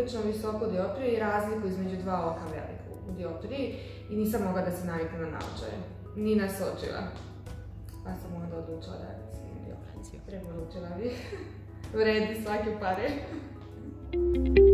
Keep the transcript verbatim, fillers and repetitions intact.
prilično visoku dioptriju i razliku između dva oka veliku u dioptriji i nisam mogla da se naviknem na naočare, ni na sočiva. Pa sam onda odlučila da si dioptriju. Preporučila bih. Vredi svake pare.